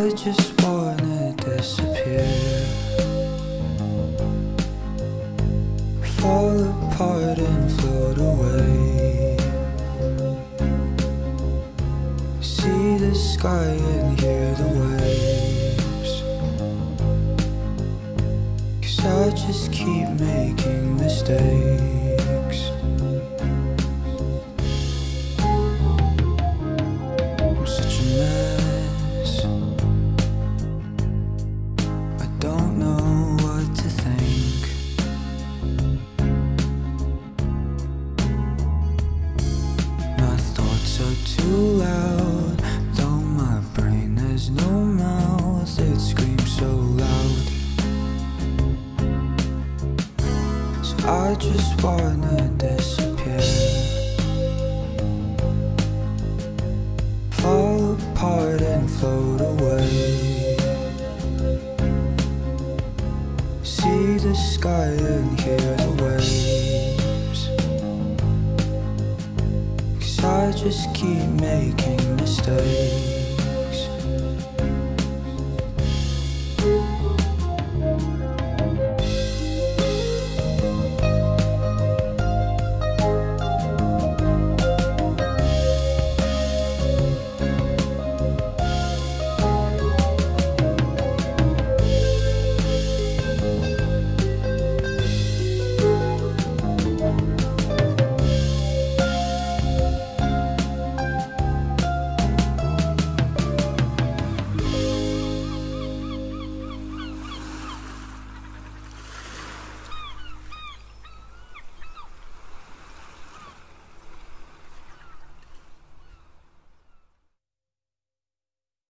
I just wanna disappear, fall apart and float away. See the sky and hear the waves, 'cause I just keep making mistakes. I'm such a mess, I don't know what to think. My thoughts are too loud, though my brain has no mouth, it screams so loud. So I just wanna disappear, fall apart and float away. See the sky and hear the waves, 'cause I just keep making mistakes.